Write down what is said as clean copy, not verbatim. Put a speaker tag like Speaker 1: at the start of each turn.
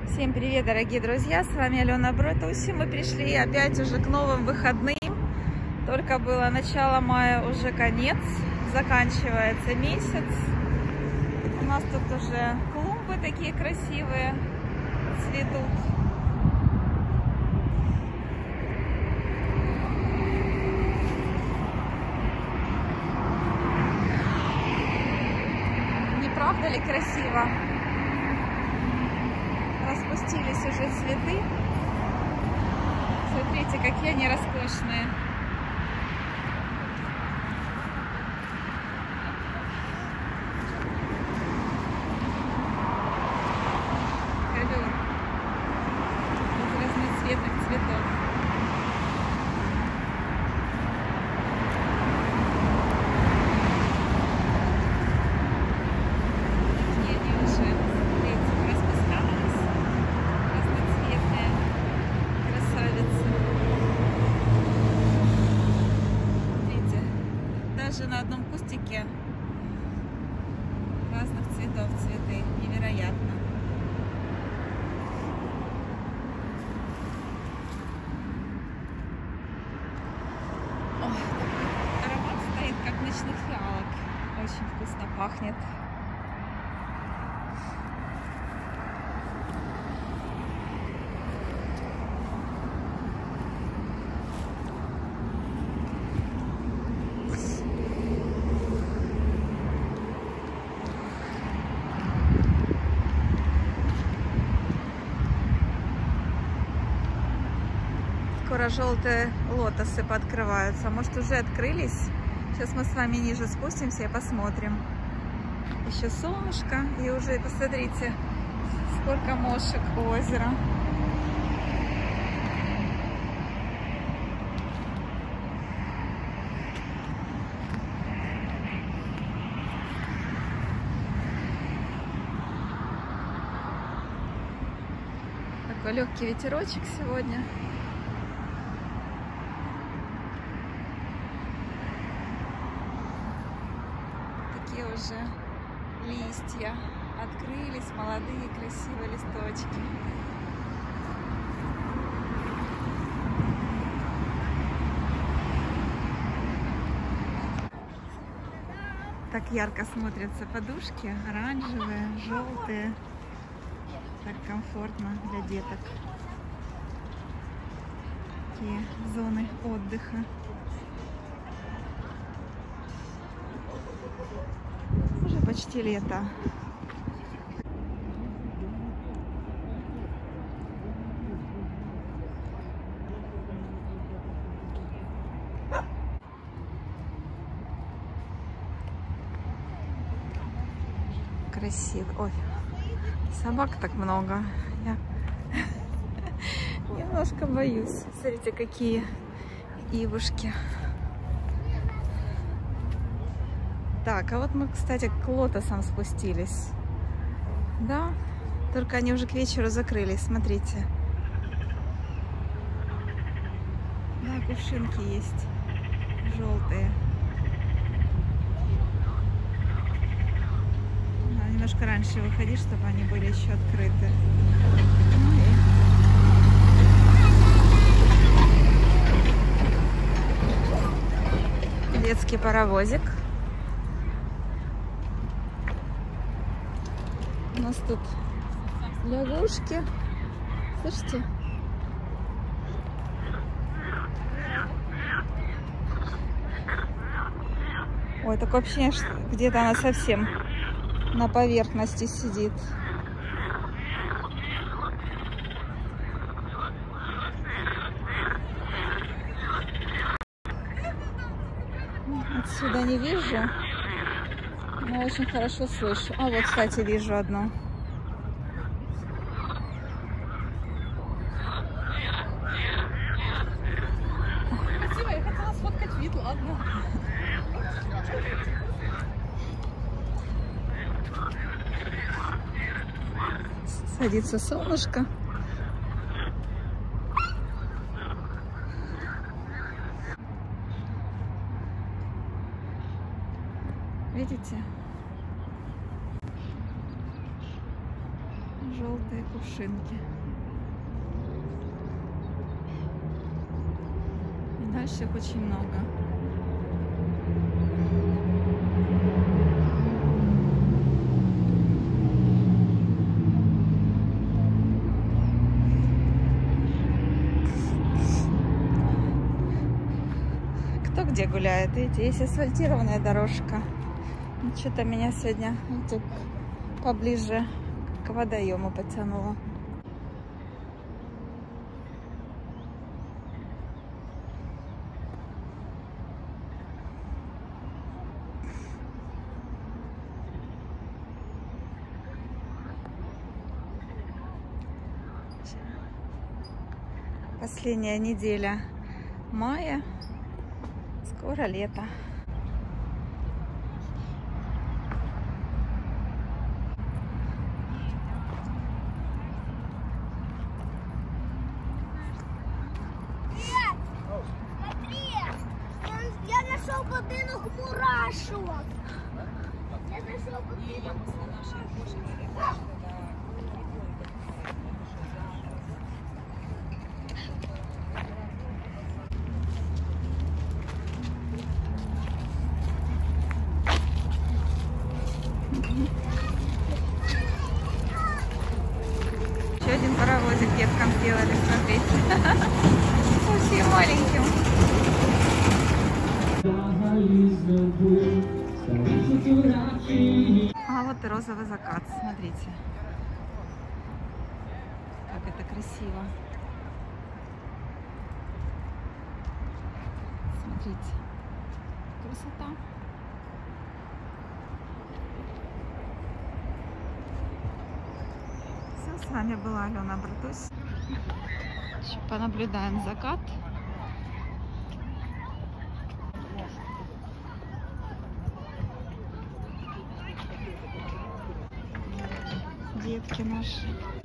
Speaker 1: Всем привет, дорогие друзья, с вами Алена Братуси. Мы пришли опять уже к новым выходным. Только было начало мая, уже конец, заканчивается месяц. У нас тут уже клумбы такие красивые цветут. Не правда ли красиво? Распустились уже цветы. Смотрите, какие они роскошные. Ковер из разноцветных цветов. Даже на одном кустике разных цветов цветы. Невероятно. Ой, такой аромат стоит, как ночных фиалок. Очень вкусно пахнет. Скоро желтые лотосы пооткрываются. Может, уже открылись? Сейчас мы с вами ниже спустимся и посмотрим. Еще солнышко. И уже, посмотрите, сколько мошек у озера. Такой легкий ветерочек сегодня. Уже листья открылись, молодые красивые листочки. Так ярко смотрятся подушки, оранжевые, желтые. Так комфортно для деток. Такие зоны отдыха. Уже почти лето. Красиво. Ой, собак так много. Я немножко боюсь. Смотрите, какие ивушки. Так, а вот мы, кстати, к лотосам спустились. Да, только они уже к вечеру закрылись, смотрите. Да, кувшинки есть желтые. Надо немножко раньше выходить, чтобы они были еще открыты. Детский паровозик. У нас тут лягушки. Слышите? Ой, такое ощущение, что где-то она совсем на поверхности сидит. Отсюда не вижу. Но очень хорошо слышу. А вот, кстати, вижу одну.
Speaker 2: Спасибо, я хотела сфоткать вид, ладно.
Speaker 1: Садится солнышко. Видите? Желтые кувшинки. И дальше их очень много. Кто где гуляет? Видите, есть асфальтированная дорожка. Что-то меня сегодня поближе к водоему потянуло. Последняя неделя мая. Скоро лето.
Speaker 3: Я нашел будинок мурашок. Я нашел будинок мурашок.
Speaker 1: Еще один паровозик деткам сделали, смотрите. Очень маленьким. А вот и розовый закат, смотрите. Как это красиво. Смотрите. Красота. Все, с вами была Алена Братусь. Еще понаблюдаем закат. Детки наши.